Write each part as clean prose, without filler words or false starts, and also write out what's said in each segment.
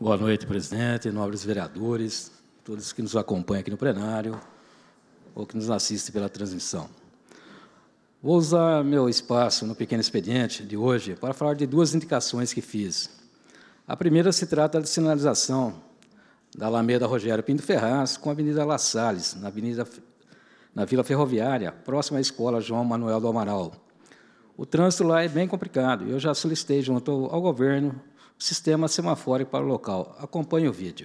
Boa noite, presidente, nobres vereadores, todos que nos acompanham aqui no plenário ou que nos assistem pela transmissão. Vou usar meu espaço no pequeno expediente de hoje para falar de duas indicações que fiz. A primeira se trata de sinalização da Alameda Rogério Pinto Ferraz com a Avenida La Salles, na Vila Ferroviária, próxima à Escola João Manuel do Amaral. O trânsito lá é bem complicado e eu já solicitei junto ao governo o sistema semafórico para o local. Acompanhe o vídeo.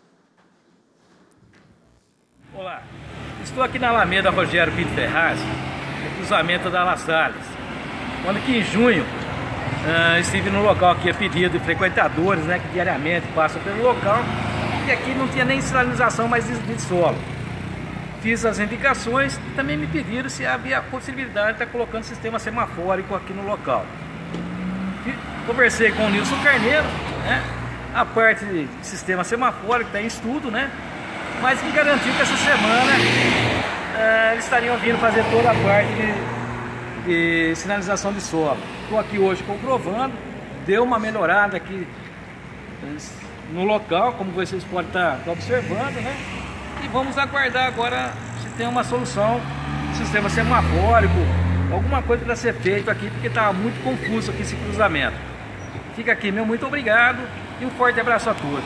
Olá, estou aqui na Alameda Rogério Pinto Ferraz, no cruzamento da La Salles. Quando que em junho estive no local aqui a pedido de frequentadores, que diariamente passam pelo local, e aqui não tinha nem sinalização mais de solo. Fiz as indicações e também me pediram se havia a possibilidade de estar colocando sistema semafórico aqui no local. Conversei com o Nilson Carneiro, a parte de sistema semafórico está em estudo, mas me garantiu que essa semana eles estariam vindo fazer toda a parte de sinalização de solo. Estou aqui hoje comprovando, deu uma melhorada aqui no local, como vocês podem estar observando, e vamos aguardar agora se tem uma solução, sistema semafórico, alguma coisa para ser feito aqui, porque estava muito confuso aqui esse cruzamento. Fica aqui, meu muito obrigado e um forte abraço a todos.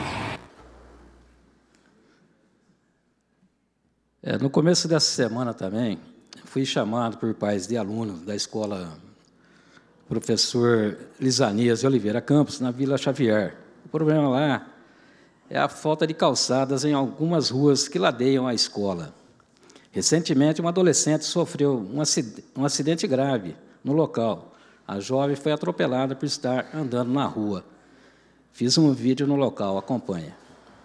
No começo dessa semana também, fui chamado por pais de alunos da escola Professor Lisanias de Oliveira Campos, na Vila Xavier. O problema lá é a falta de calçadas em algumas ruas que ladeiam a escola. Recentemente, uma adolescente sofreu um acidente grave no local. A jovem foi atropelada por estar andando na rua. Fiz um vídeo no local, acompanha.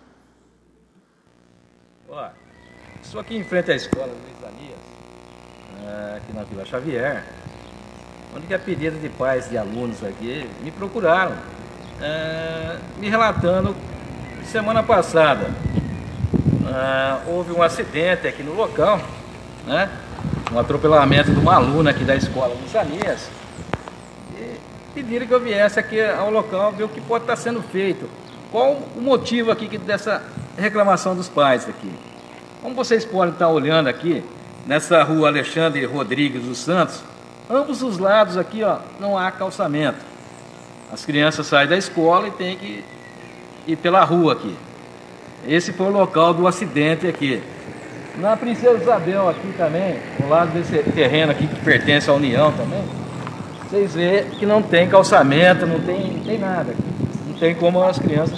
Olá, estou aqui em frente à escola Lisanias, aqui na Vila Xavier, onde a pedido de pais de alunos aqui me procuraram, me relatando que semana passada houve um acidente aqui no local, um atropelamento de uma aluna aqui da escola Lisanias, e pediram que eu viesse aqui ao local ver o que pode estar sendo feito. Qual o motivo aqui dessa reclamação dos pais aqui? Como vocês podem estar olhando aqui, nessa rua Alexandre Rodrigues dos Santos, ambos os lados aqui, não há calçamento. As crianças saem da escola e têm que ir pela rua aqui. Esse foi o local do acidente aqui. Na Princesa Isabel aqui também, ao lado desse terreno aqui que pertence à União também, vocês veem que não tem calçamento, não tem nada. Não tem como as crianças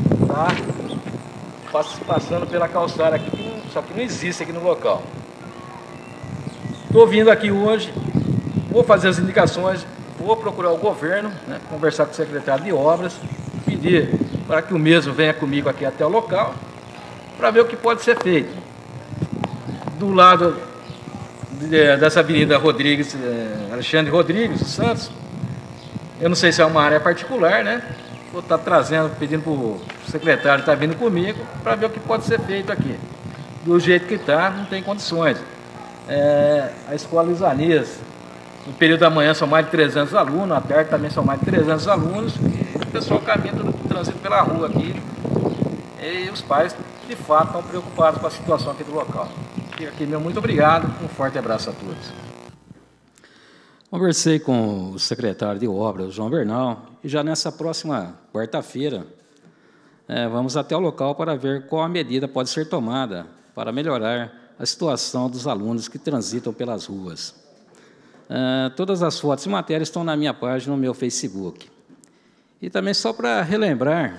estar passando pela calçada aqui, só que não existe aqui no local. Estou vindo aqui hoje, vou fazer as indicações, vou procurar o governo, conversar com o secretário de obras, pedir para que o mesmo venha comigo aqui até o local, para ver o que pode ser feito. Do lado dessa avenida Alexandre Rodrigues dos Santos, eu não sei se é uma área particular, vou estar trazendo, pedindo para o secretário estar vindo comigo, para ver o que pode ser feito aqui. Do jeito que está, não tem condições. A escola Lisanias, no período da manhã são mais de 300 alunos, à tarde também são mais de 300 alunos, e o pessoal caminha do trânsito pela rua aqui, e os pais, de fato, estão preocupados com a situação aqui do local. Fica aqui, meu muito obrigado, um forte abraço a todos. Conversei com o secretário de obras, o João Bernal, e já nessa próxima quarta-feira, vamos até o local para ver qual a medida pode ser tomada para melhorar a situação dos alunos que transitam pelas ruas. Todas as fotos e matérias estão na minha página, no meu Facebook. E também só para relembrar,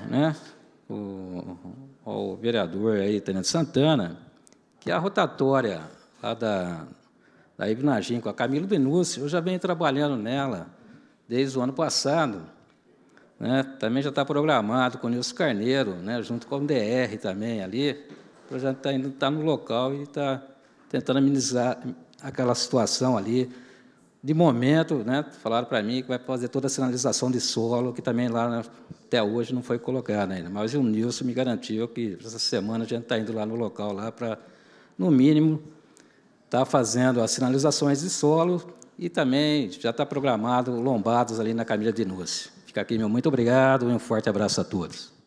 o vereador aí, Tenente Santana, que a rotatória lá da Ibnagim com a Camilo Denúncio, eu já venho trabalhando nela desde o ano passado, também já está programado com o Nilson Carneiro, junto com o DR também ali, o projeto está no local e está tentando amenizar aquela situação ali. De momento, falaram para mim que vai fazer toda a sinalização de solo, que também lá até hoje não foi colocada ainda. Mas o Nilson me garantiu que essa semana a gente está indo lá no local lá para, no mínimo, estar fazendo as sinalizações de solo e também já está programado lombados ali na Camila Denúncio. Fica aqui meu muito obrigado e um forte abraço a todos.